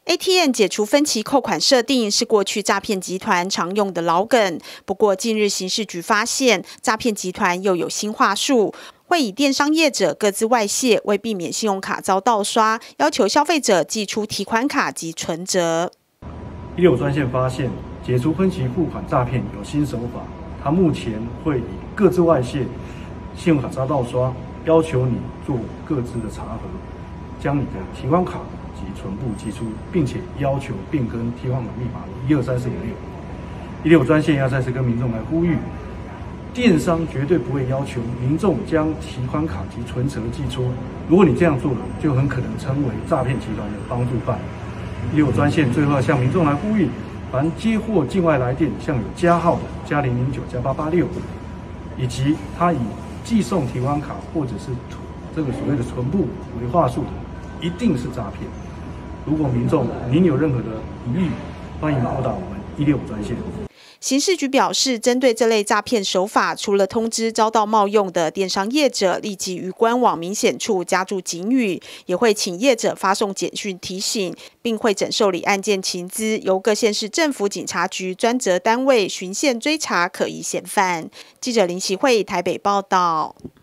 ATM 解除分期扣款设定是过去诈骗集团常用的老梗，不过近日刑事局发现，诈骗集团又有新话术，会以电商业者各自外泄，为避免信用卡遭盗刷，要求消费者寄出提款卡及存折。 165专线发现，解除分期付款诈骗有新手法，它目前会以各自外泄、信用卡遭盗刷，要求你做各自的查核，将你的提款卡及存部寄出，并且要求变更提款卡密码123456165专线要再次跟民众来呼吁，电商绝对不会要求民众将提款卡及存折寄出，如果你这样做了，就很可能成为诈骗集团的帮助犯。165专线最后要向民众来呼吁，凡接获境外来电，像有加号的+009+886，以及他以寄送提款卡或者是这个所谓的存部为话术的，一定是诈骗。如果民众您有任何的疑义，欢迎拨打我们165专线。 刑事局表示，针对这类诈骗手法，除了通知遭到冒用的电商业者立即于官网明显处加注警语，也会请业者发送简讯提醒，并会诊受理案件情资，由各县市政府警察局专责单位循线追查可疑嫌犯。记者林启慧台北报道。